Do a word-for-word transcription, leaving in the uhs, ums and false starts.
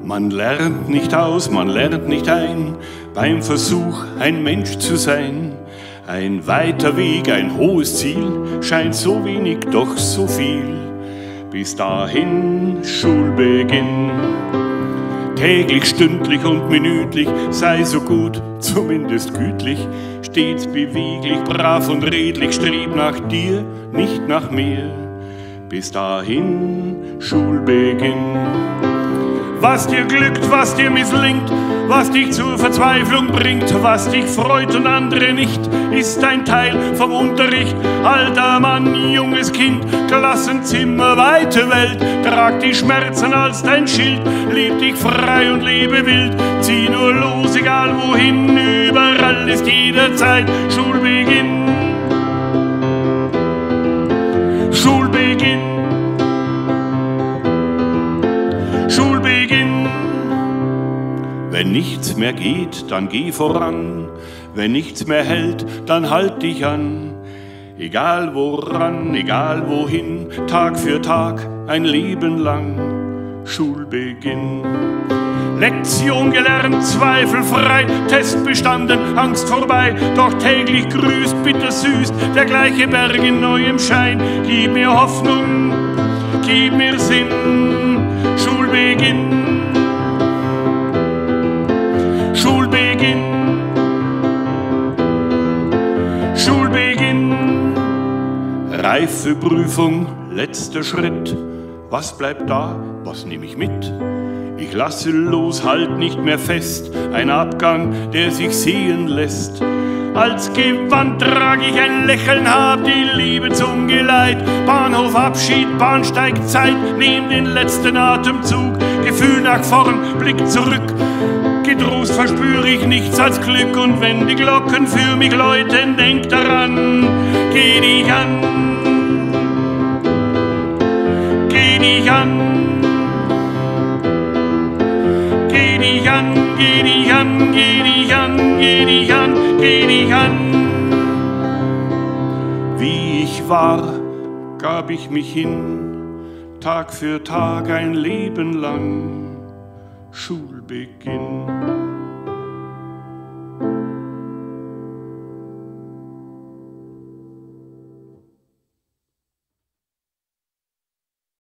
Man lernt nicht aus, man lernt nicht ein, beim Versuch ein Mensch zu sein. Ein weiter Weg, ein hohes Ziel, scheint so wenig, doch so viel. Bis dahin Schulbeginn. Täglich, stündlich und minütlich, sei so gut, zumindest gütlich, stets beweglich, brav und redlich, streb nach dir, nicht nach mir. Bis dahin Schulbeginn. Was dir glückt, was dir misslingt, was dich zur Verzweiflung bringt, was dich freut und andere nicht, ist ein Teil vom Unterricht. Alter Mann, junges Kind, Klassenzimmer, weite Welt, trag die Schmerzen als dein Schild, leb dich frei und lebe wild, zieh nur los, egal wohin, überall ist jederzeit Schulbeginn. Schulbeginn. Schulbeginn. Wenn nichts mehr geht, dann geh voran. Wenn nichts mehr hält, dann halt dich an. Egal woran, egal wohin, Tag für Tag, ein Leben lang. Schulbeginn. Lektion gelernt, zweifelfrei, Test bestanden, Angst vorbei, doch täglich grüßt, bittersüß, der gleiche Berg in neuem Schein. Gib mir Hoffnung, gib mir Sinn, Schulbeginn. Schulbeginn. Schulbeginn. Reife Prüfung, letzter Schritt. Was bleibt da, was nehme ich mit? Ich lasse los, halt nicht mehr fest, ein Abgang, der sich sehen lässt. Als Gewand trag ich ein Lächeln, hab die Liebe zum Geleit. Bahnhof Abschied, Bahnsteig Zeit, nehm den letzten Atemzug. Gefühl nach vorn, Blick zurück, getrost verspüre ich nichts als Glück. Und wenn die Glocken für mich läuten, denk daran, geh dich an, geh dich an. Geh dich an, geh dich an, geh dich an, geh dich an, geh dich an. Wie ich war, gab ich mich hin, Tag für Tag ein Leben lang. Schulbeginn.